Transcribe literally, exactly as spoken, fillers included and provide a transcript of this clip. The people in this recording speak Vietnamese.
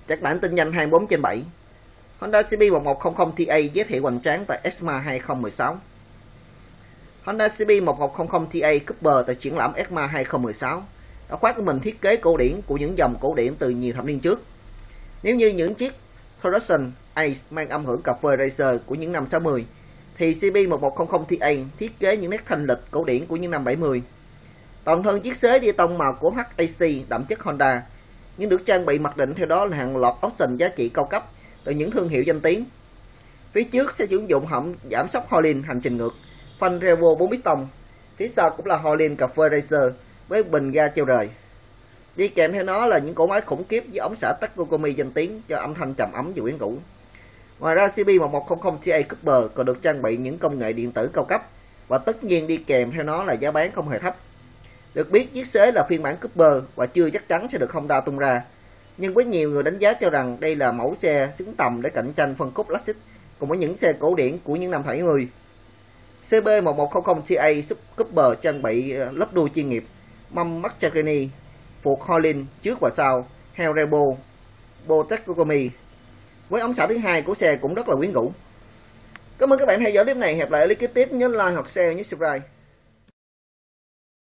Các bản tin nhanh hai mươi bốn trên bảy. Honda xê bê một một không không T A giới thiệu hoành tráng tại EICMA hai không một sáu. Honda xê bê một một không không T A Cooper tại triển lãm EICMA hai không một sáu đã khoác của mình thiết kế cổ điển của những dòng cổ điển từ nhiều thập niên trước. Nếu như những chiếc Touran Ace mang âm hưởng cà phê racer của những năm sáu mươi, thì xê bê một một không không T A thiết kế những nét thanh lịch cổ điển của những năm bảy mươi. Toàn thân chiếc xế đi tông màu của hát a xê đậm chất Honda, nhưng được trang bị mặc định theo đó là hàng loạt option giá trị cao cấp từ những thương hiệu danh tiếng. Phía trước sẽ sử dụng hõm giảm sóc Hollin hành trình ngược, phanh Revo bốn piston. Phía sau cũng là Hollin cà phê racer với bình ga treo rời. Đi kèm theo nó là những cỗ máy khủng khiếp với ống xả Takumi danh tiếng cho âm thanh trầm ấm và quyến rũ. Ngoài ra, xê bê một một không không T A Cooper còn được trang bị những công nghệ điện tử cao cấp, và tất nhiên đi kèm theo nó là giá bán không hề thấp. Được biết, chiếc xế là phiên bản Cooper và chưa chắc chắn sẽ được Honda tung ra, nhưng với nhiều người đánh giá cho rằng đây là mẫu xe xứng tầm để cạnh tranh phân khúc classic cùng với những xe cổ điển của những năm bảy mươi. xê bê một một không không T A Cooper trang bị lớp đuôi chuyên nghiệp, mâm Mastragini, phuộc Hollin trước và sau, heo Revo, bo Takumi. Với ống xả thứ hai của xe cũng rất là quyến rũ. Cảm ơn các bạn theo dõi clip này. Hẹn lại clip tiếp, nhớ like hoặc share nhé subscribe.